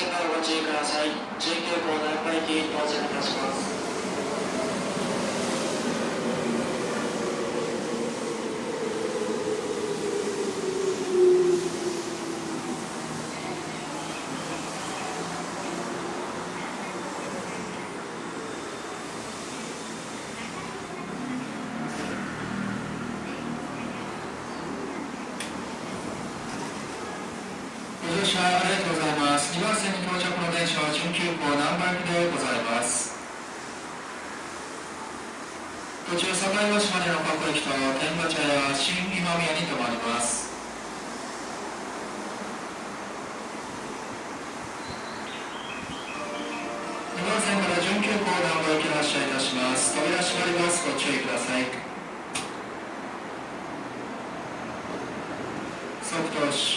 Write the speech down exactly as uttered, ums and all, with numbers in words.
線からご注意ください。準急行南波駅到着いたします。 ご乗車ありがとうございます。にばん線に到着の電車は準急行南波駅でございます。途中境橋までの各駅と天馬茶や新今宮に停まります。にばん線から準急行南波駅発車いたします。扉閉まります。ご注意ください。速度